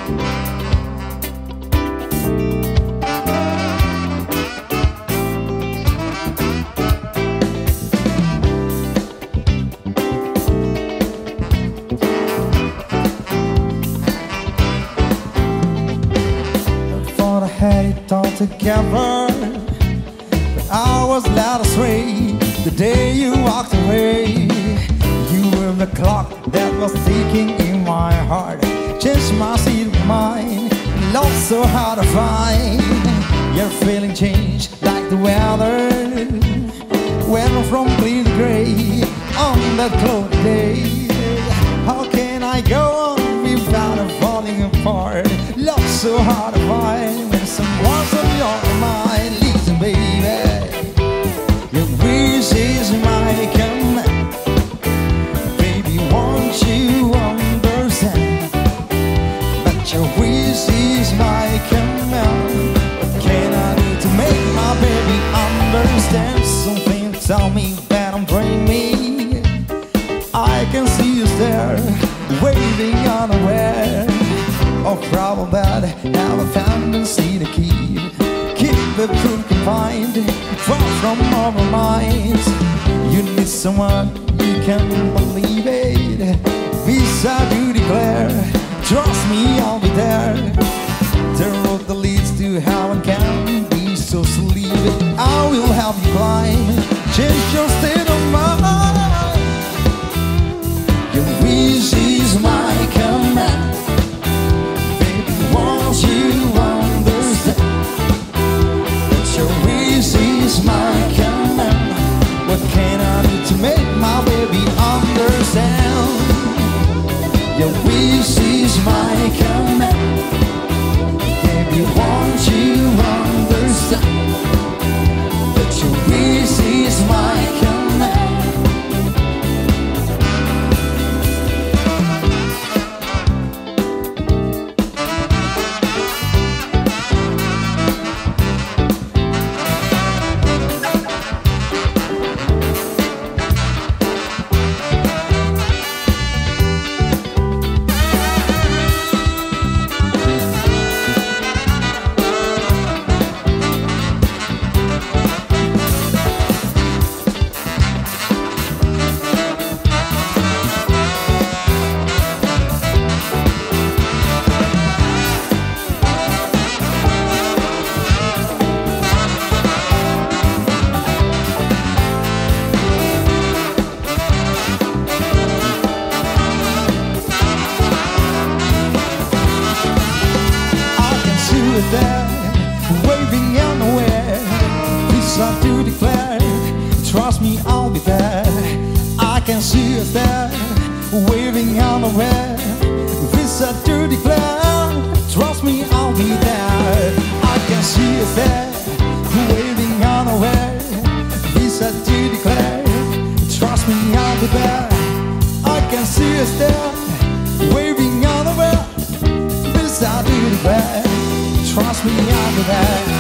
Had it all together, but I was led astray the day you walked away. You were the clock that was ticking in my heart, changed my state of mind. Love so hard to find. Your feeling changed like the weather, went from clear to gray on that cloudy day. How can I go on without falling apart? Love so hard to find when someone's on your mind. Listen, baby, your wish is my command. Baby, won't you understand? But your wish is my command. What can I do to make my baby understand? Something tell me that I'm dreaming. I can see you there, waving unaware of problem that have a tendency to keep the truth confined, far from our minds. You need someone, you can believe it. Beside you declare, trust me, I'll be there. The road that leads to heaven can be so sleepy. I will help you climb, change your state of mind. Your wish is my command. You understand that your wish is my command. What can I do to make my baby understand? Your wish is my command. Baby, won't you understand that your wish is my command? There, waving unaware, this I do declare, trust me, I'll be there. I can see us there, waving unaware, this I do declare, trust me, I'll be there. I can see us there, waving unaware, this I do declare, trust me, I'll be there. I can see us there, waving unaware, this I do declare, trust me, I'll be there.